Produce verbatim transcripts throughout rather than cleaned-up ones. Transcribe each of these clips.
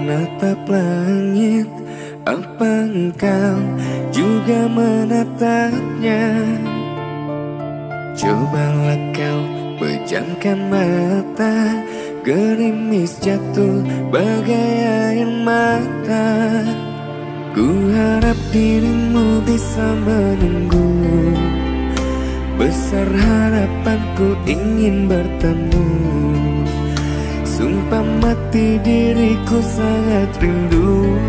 menatap langit, apa engkau juga menatapnya? Cobalah kau pejamkan mata, gerimis jatuh bagai air mata. Ku harap dirimu bisa menunggu, besar harapanku ingin bertemu. Sumpah mati diriku sangat rindu.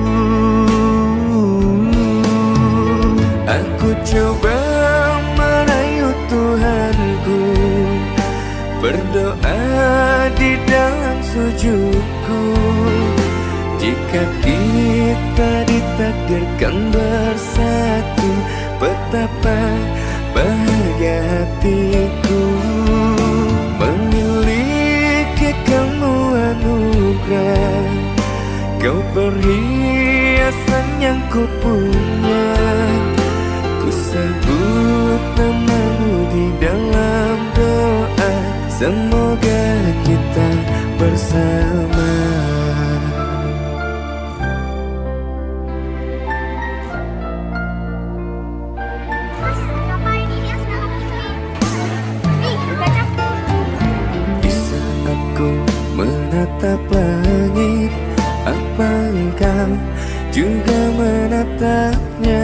Aku coba merayu Tuhanku, berdoa di dalam sujudku. Jika kita ditakdirkan bersatu, betapa bahagia hatiku. Memiliki kamu anugerah, kau perhiasan yang ku punya. Ku sebut namamu di dalam doa, semoga kita bersama. Bisa aku menatap langit, apa engkau juga menatapnya?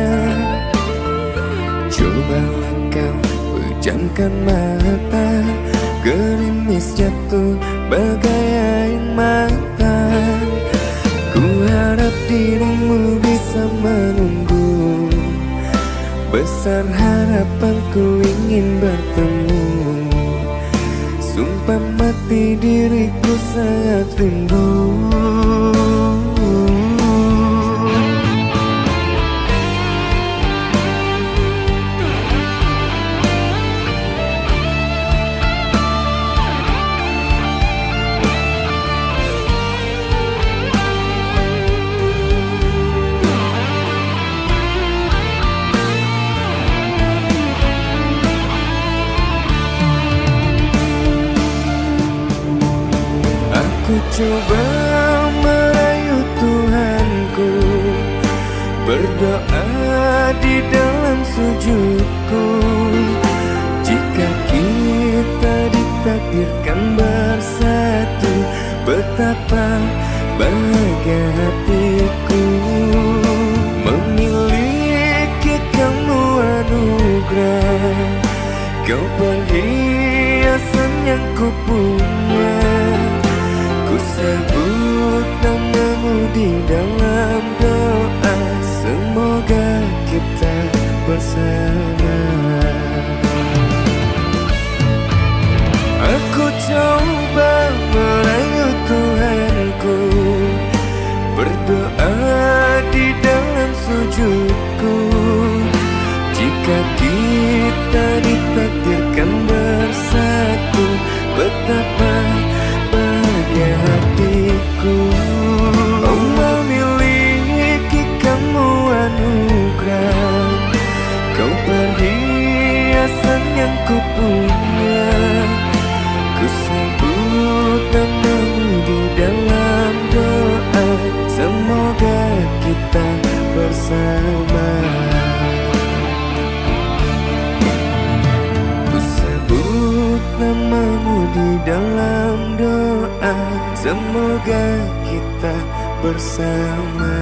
Cobalah kau pejamkan mata, gerimis jatuh bagai air mata. Ku harap dirimu bisa menunggu, besar harapanku ingin bertemu. Sumpah mati diriku sangat rindu. Ku coba merayu Tuhanku, berdoa di dalam sujudku. Jika kita ditakdirkan bersatu, betapa bahagia hatiku. Memiliki kamu anugerah, kau perhiasan yang ku punya. Ku sebut namamu di dalam doa, semoga kita bersama. Aku coba merayu Tuhanku, berdoa di dalam sujudku. Jika kita ditakdirkan bersatu, betapa bahagia hatiku. Oh, memiliki kamu anugerah, kau perhiasan yang ku punya. Ku sebut namamu di dalam doa, semoga kita bersama. Ku sebut namamu di dalam doa, semoga kita bersama.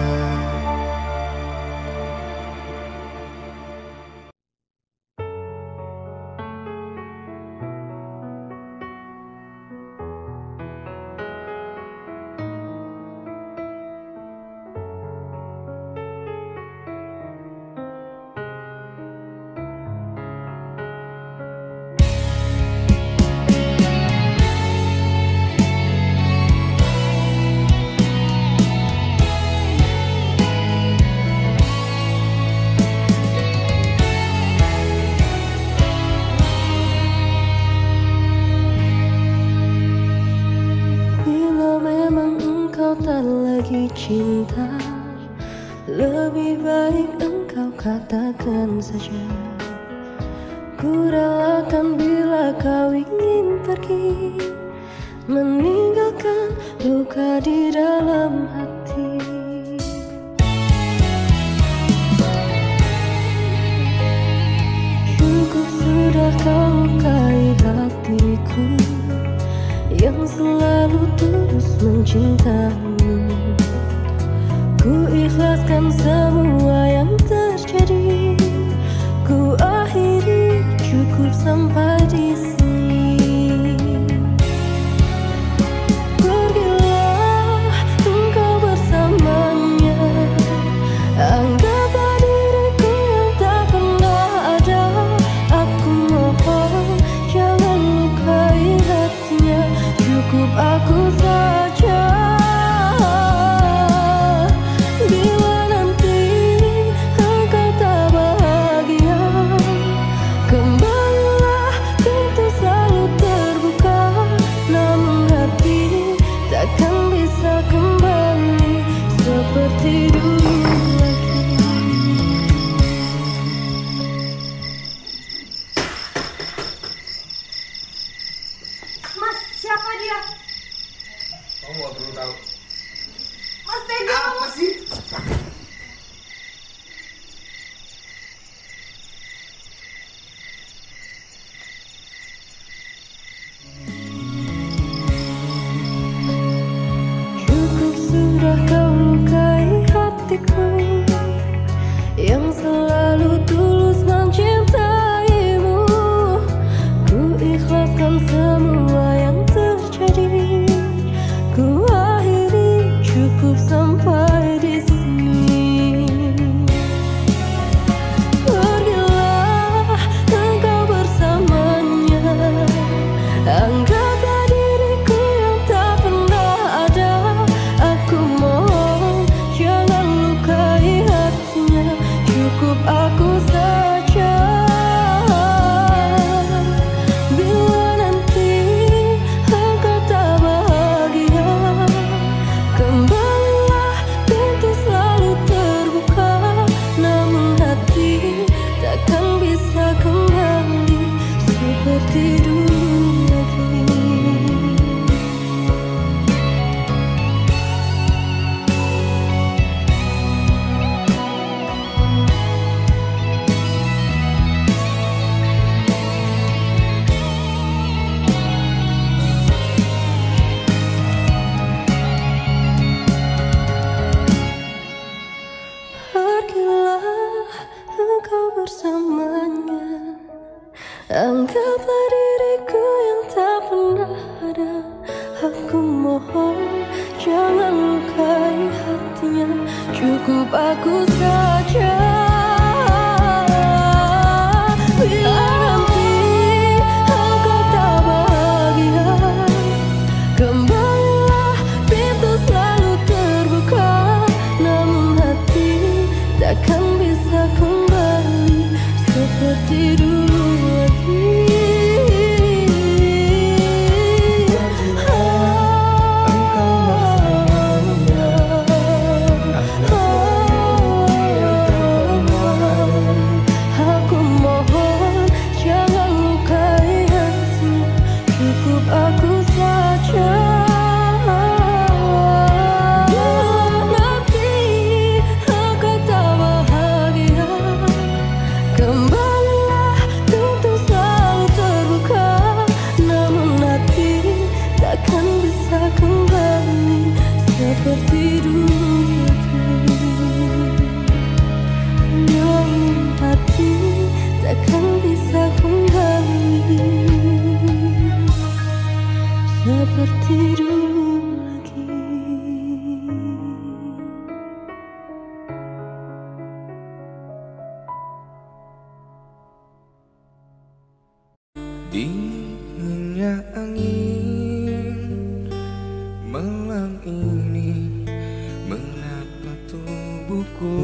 Cinta, lebih baik engkau katakan saja. Ku relakan bila kau ingin pergi, meninggalkan luka di dalam hati. sudah kau lukai hatiku yang selalu tulus mencintaimu. Ku ikhlaskan semua yang terjadi, ku akhiri cukup sampai di sini. Pergilah engkau bersamanya, anggaplah diriku yang tak pernah ada. Aku mohon jangan lukai hatinya, cukup aku saja. Bila nanti engkau tak bahagia, kembalilah, pintu selalu terbuka. Namun hati takkan bisa kembali seperti dulu lagi. Mas, siapa dia? Kamu gak perlu tahu. Mas, tega. Apa sih? Cukup sudah kau lukai hatiku yang selalu tulus mencintaimu. Ku ikhlaskan semua yang terjadi, ku akhiri cukup sampai di sini. Pergilah engkau bersamanya, anggaplah diriku yang tak pernah ada. Aku mohon jangan lukai hatinya, cukup aku saja. Bila nanti engkau tak bahagia, kembalilah, pintu selalu terbuka. Namun hati takkan bisa kembali seperti dulu lagi. Pergilah engkau bersamanya, anggaplah diriku yang tak pernah ada. Aku mohon jangan lukai hatinya, cukup aku saja. Bila nanti engkau tak bahagia, kembalilah, pintu selalu terbuka. Namun hati takkan bisa kembali seperti dulu lagi. Aku mohon jangan lukai hatinya, cukup aku saja. Bila nanti engkau tak bahagia, kembalilah, pintu selalu terbuka. Namun hati takkan bisa kembali seperti dulu lagi. Namun hati takkan bisa kembali seperti dulu lagi. Dinginnya angin malam ini melapa tubuhku,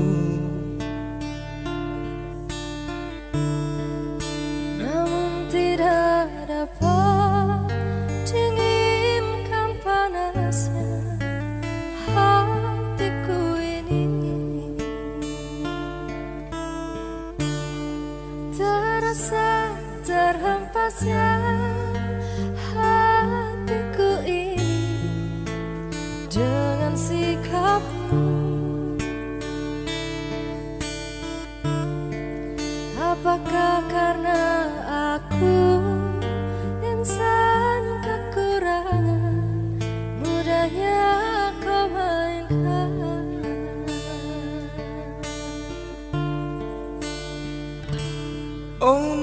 Namun tidak dapat dinginkan panasnya hatiku ini. Terasa terhempasnya hatiku ini dengan sikapmu. Apakah karena aku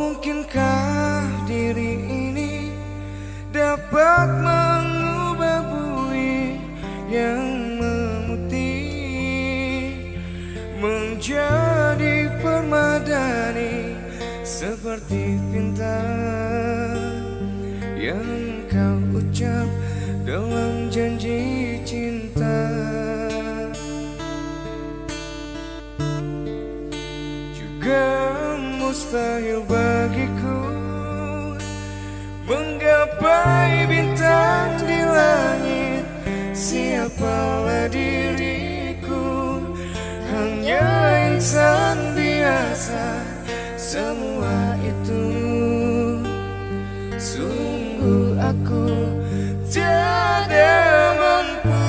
mungkinkah diri ini dapat mengubah bui yang memutih menjadi permadani seperti bintang yang kau ucap dalam janji cinta. Juga mustahil bagiku menggapai bintang di langit. Siapalah diriku, hanya insan biasa. Semua itu sungguh aku tiada mampu.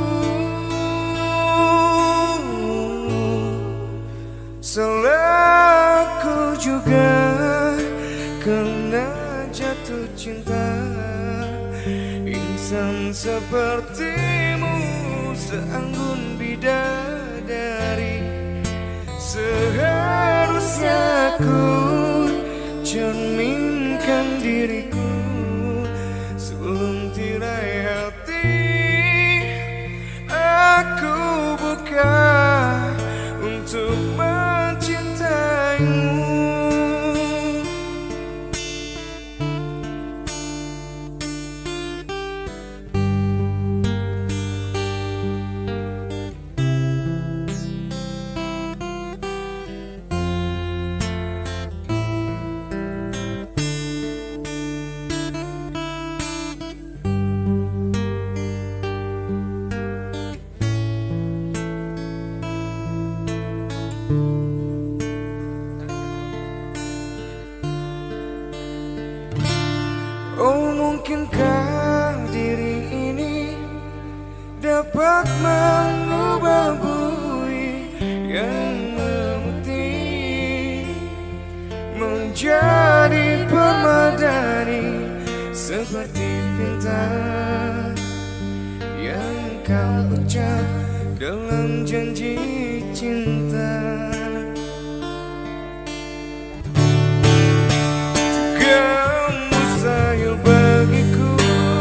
Salahku juga karena jatuh cinta. Insan sepertimu seanggun bidadari. Seharusnya aku cerminkan diriku sebelum tirai hati aku buka untuk mencintaimu. Oh, mungkinkah diri ini dapat mengubah bui yang memutih menjadi permadani seperti bintang yang kau ucap dalam janji cinta. Bagiku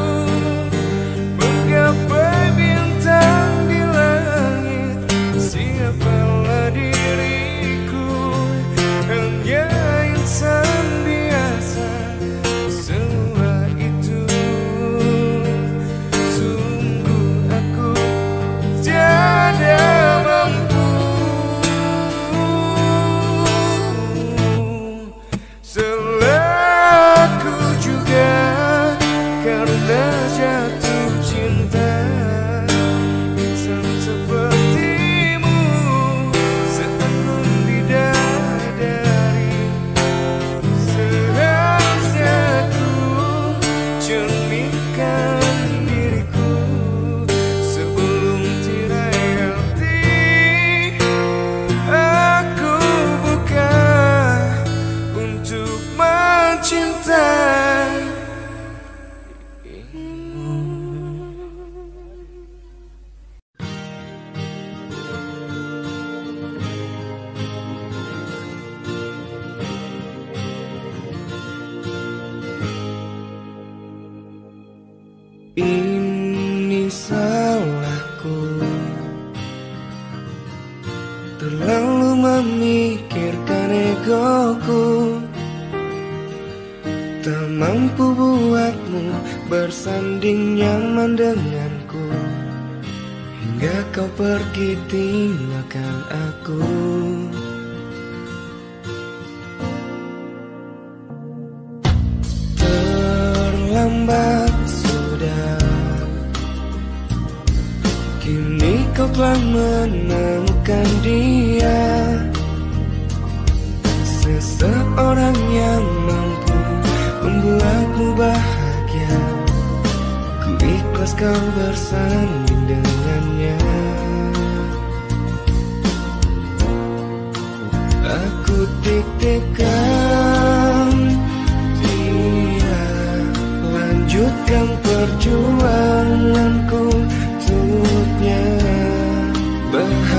menggapai bintang di langit. Siapalah diriku, hanya insan biasa. Semua itu sungguh aku tiada mampu. Salahku juga karena jatuh cinta. Insan sepertimu seanggun bidadari. Seharusnya aku cerminkan diriku sebelum tirai hati aku buka untuk mencintai. Ini salahku, terlalu memikirkan egoku. Tak mampu buatmu bersanding nyaman denganku, hingga kau pergi tinggalkan aku. Terlambat sudah, kini kau telah menemukan dia, seseorang yang mampu membuatmu bahagia. Ku ikhlas kau bersanding dengannya. Aku titipkan dia, lanjutkan perjuanganku untuknya.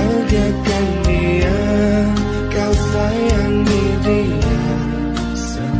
Bahagiakan dia, kau sayangi dia.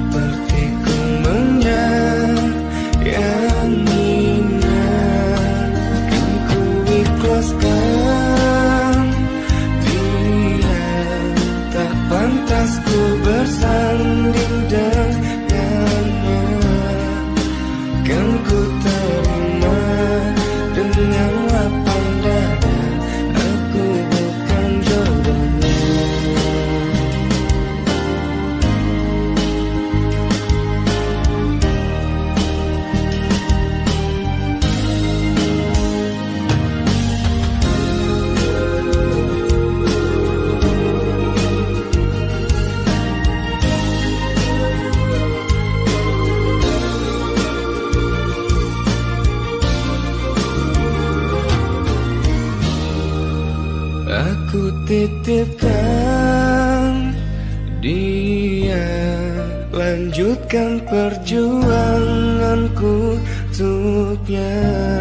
titipkan dia, lanjutkan perjuanganku untuknya.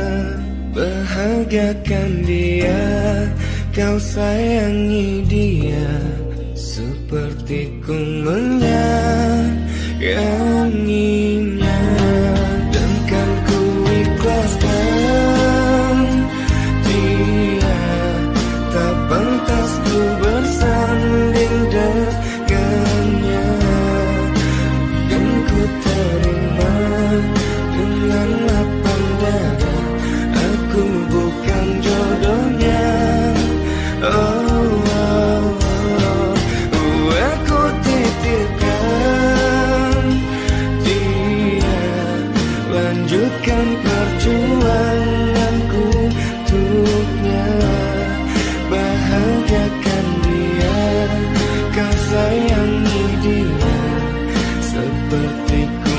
Bahagiakan dia, kau sayangi dia seperti ku menyayanginya. Dan kan ku ikhlaskan dia, tak pantas ku bersanding dengannya. Kan ku terima dengan lapang dada, aku bukan jodohnya. Oh, oh, oh, oh, aku titipkan dia, lanjutkan perjuanganku untuknya. Bahagiakan dia, kau sayangi dia seperti ku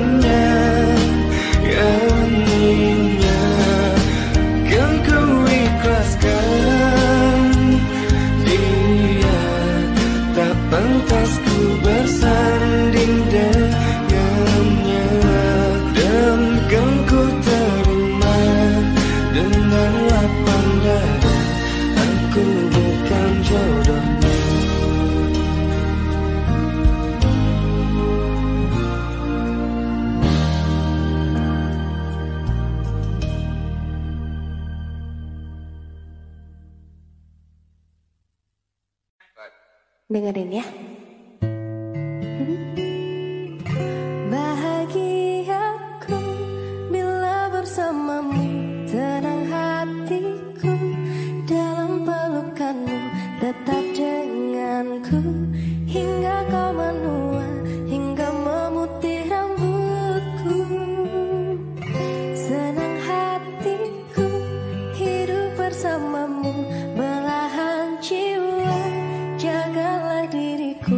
menyayanginya. Kan ku ikhlaskan dia, tak pantas ku bersanding dengannya. Dan kan ku terima dengan lapang dada, aku bukan jodohnya. Dengerin ya. Bahagiaku bila bersamamu, tenang hatiku dalam pelukanmu, tetap denganku hingga kau menua, hingga memutih rambutku. Senang hatiku hidup bersamamu, belahan jiwa, jagalah diriku.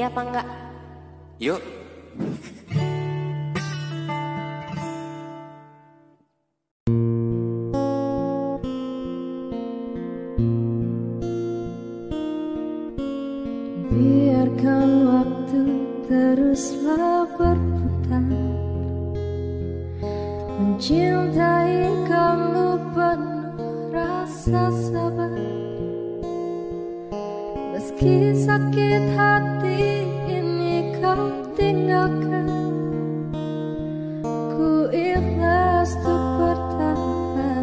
apa enggak? Yuk. Biarkan waktu teruslah berputar, mencintai kamu penuh rasa sabar. Meski sakit hati ini kau tinggalkan, ku ikhlas untuk bertahan.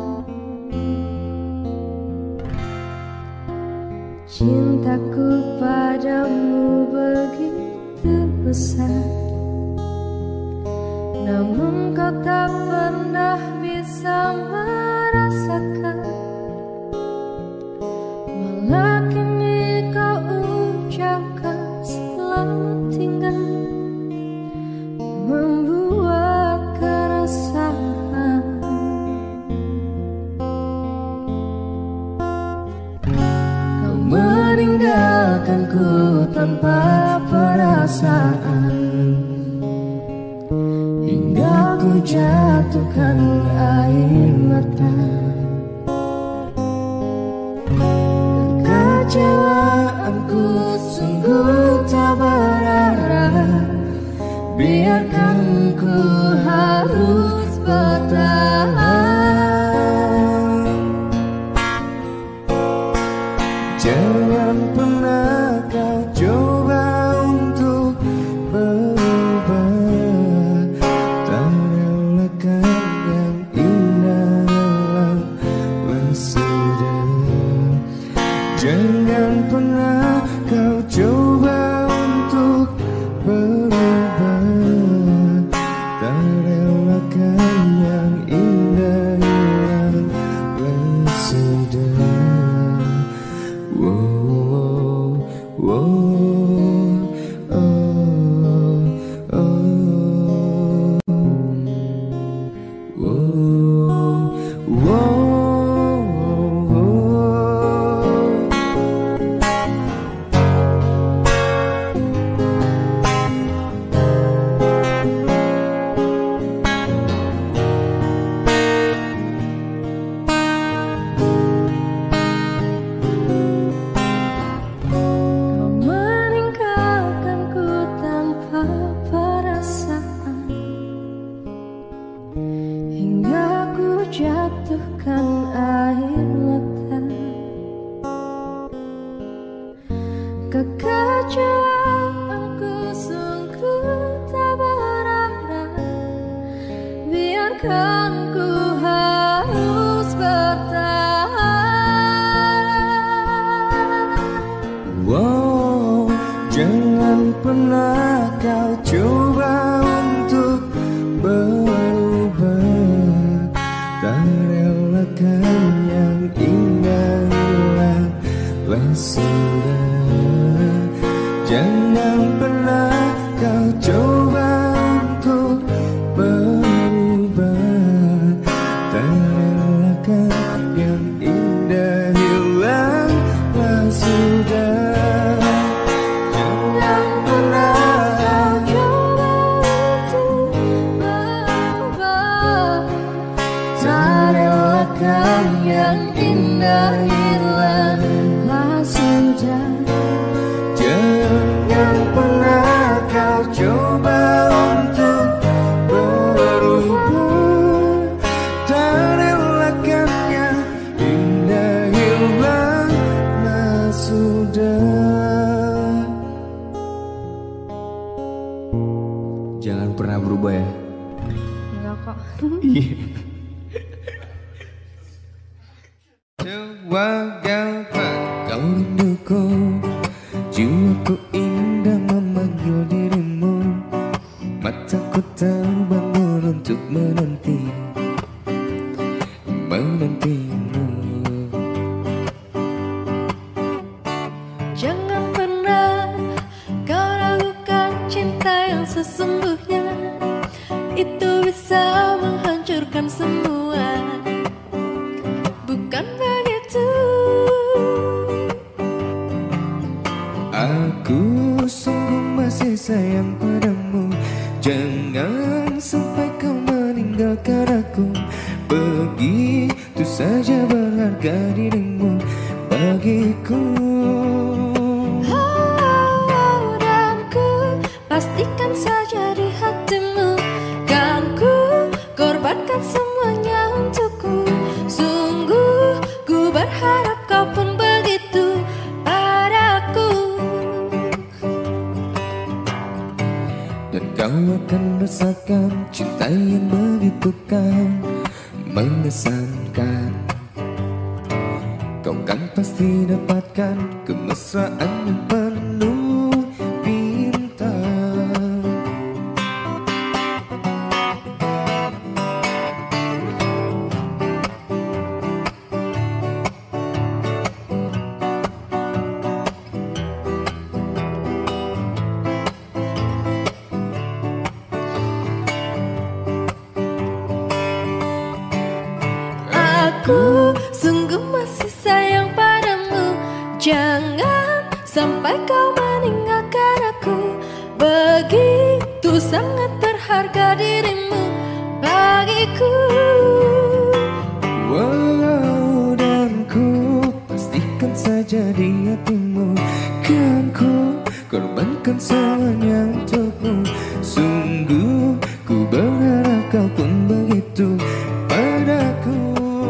Cintaku padamu begitu besar, namun kau tak pernah bisa merasakan. Malah kini kau ucapkan selamat tinggal, membuat keresahan. Kau meninggalkanku tanpa perasaan, hingga ku jatuhkan air mata. Kekecewaanku sungguh tak berarah, biarkan ku harus bertahan. Jangan pernah kau coba untuk berubah, tak relakan yang indah yang sudah. Jangan pernah kau coba untuk berubah, tak relakan yang indah yang sudah. Wow, wow, oh, oh, wow, wow. Jatuhkan air mata. Kekecewaanku sungguh tak berarah, biarkan ku harus bertahan. Wow, jangan pernah kau coba untuk berubah, tak relakan yang indah lah sudah. Jangan pernah kau coba untuk berubah, tak relakan yang indah hilanglah sudah. Jangan pernah kau coba untuk berubah, tak relakan yang indah hilanglah sudah. Jangan pernah kau coba untuk berubah, tak relakan yang indah hilanglah sudah. Jangan pernah berubah ya. Enggak kok. Sewagapan kau rinduku, jiwaku indah memanggil dirimu. Mataku terbangun untuk menanti, menantimu. Jangan pernah kau ragukan cinta yang sesungguhnya, itu bisa menghancurkan semua. Bukan begitu. Aku sungguh sayang padamu. Jangan sampai kau meninggalkan aku. Begitu saja berharga dirimu bagiku. Oh, dan ku pastikan saja di hatimu. Kan ku korbankan semuanya untukku. Sungguh ku berharap kau pun begitu padaku. Dan kau akan rasakan cinta yang begitu kan mengesankan. Kau kan pasti dapatkan kemesraan yang penuh bintang. Aku sungguh masih sayang padamu. Jangan sampai kau meninggalkan aku. Begitu sangat berharga dirimu bagiku. Walau dan ku pastikan saja di hatimu. Kan ku korbankan semuanya untukmu. Sungguh ku berharap kau pun begitu padaku.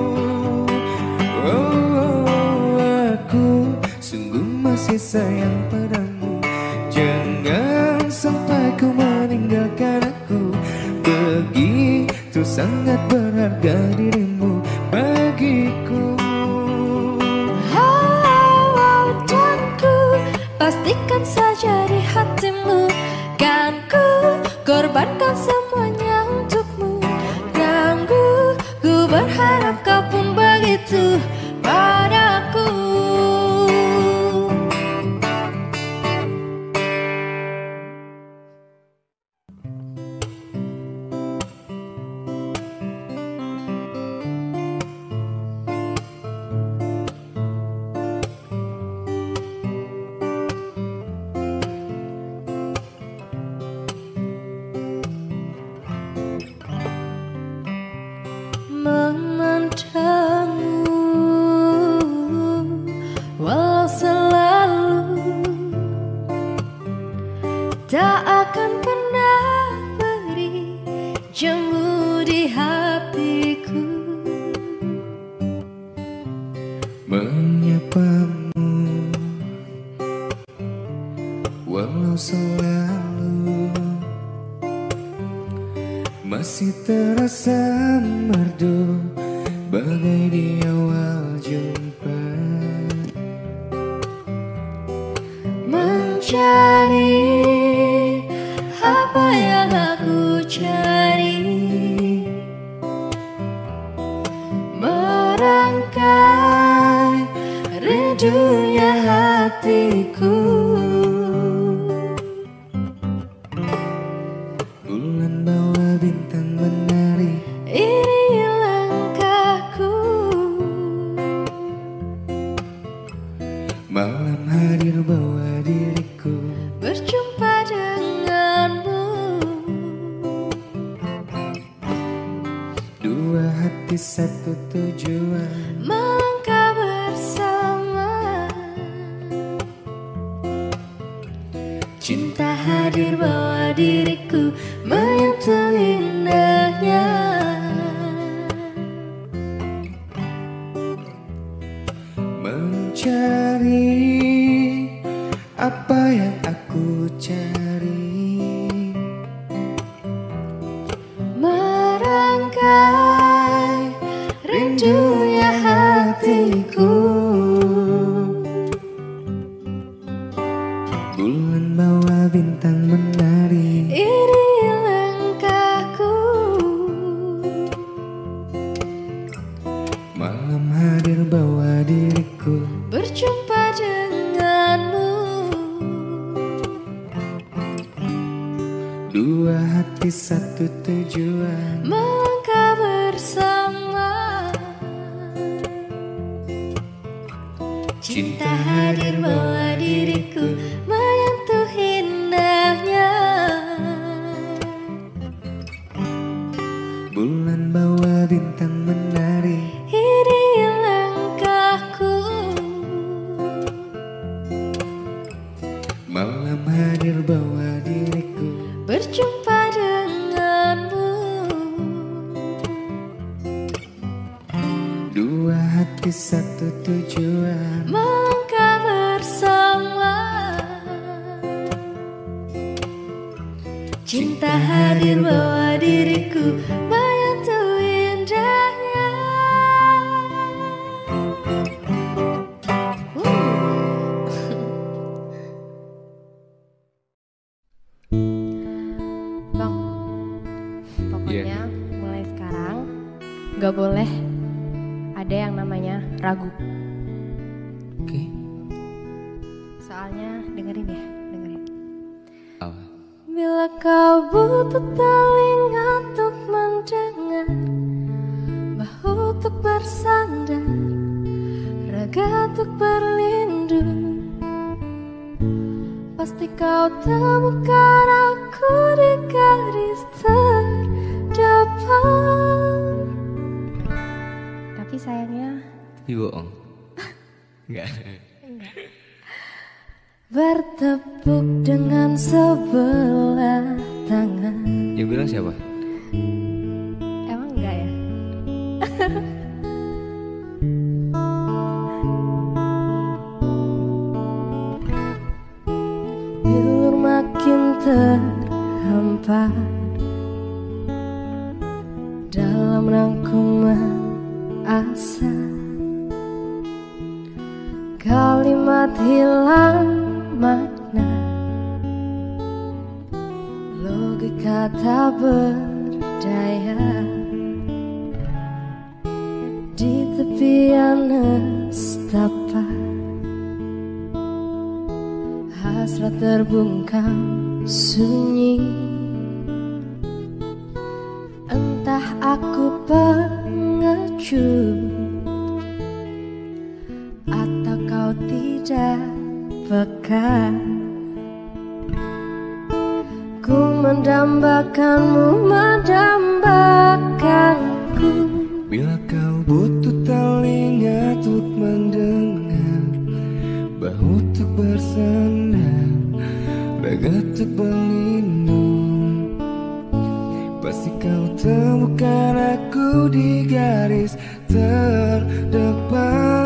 Oh, aku sungguh masih sayang padamu. Jangan sampai kau meninggalkan aku. Begitu sangat berharga dirimu bagiku. Oh, dan ku pastikan saja di hatimu. Kan ku korbankan semuanya untukmu. Dan ku, ku berharap kau pun begitu padaku. Memandangmu walau selalu tak akan pernah beri jemu di hatiku. Menyapamu walau selalu masih terasa merdu bagai di awal jumpa. Mencari apa yang aku cari, merangkai rindunya hatiku. Bulan bawa bintang menari, Ini langkahku. malam hadir bawa diriku. Berjumpa denganmu. Dua hati satu tujuan, Melangkah bersama. Cinta hadir bawa diriku, menyentuh indahnya. mencari apa yang aku cari, Merangkai rindunya hatiku. bulan bawa bintang menari. Ini langkahku. Malam hadir bawa diriku. Berjumpa denganmu. Dua hati satu tujuan, Melangkah bersama. Cinta hadir bawa diriku, menyentuh indahnya. Bulan bawa bintang menari, ini langkahku. malam hadir bawa diriku Berjumpa denganmu. Dua hati satu tujuan, Melangkah bersama. Cinta hadir bawa diriku, begitu indahnya. Bang, pokoknya mulai sekarang gak boleh ada yang namanya ragu. Oke. Soalnya dengerin ya, dengerin. Apa? Bila kau butuh telinga untuk mendengar, bahu untuk bersandar, raga untuk berlindung, pasti kau temukan aku di garis terdepan. Tapi sayangnya Tapi bohong. Enggak. Bertepuk dengan sebelah tangan. Yang bilang siapa? emang enggak ya? Bilur makin terhampar dalam rangkuman asa. Kalimat hilang makna, logika tak berdaya. Di tepian nestapa, hasrat terbungkam sunyi. Entah aku pengecut atau kau tidak peka. Ku mendambakanmu, mendambakanku. Bila kau butuh telinga untuk mendengar, bahu untuk bersandar, raga untuk berlindung, pasti kau temukan aku di garis terdepan.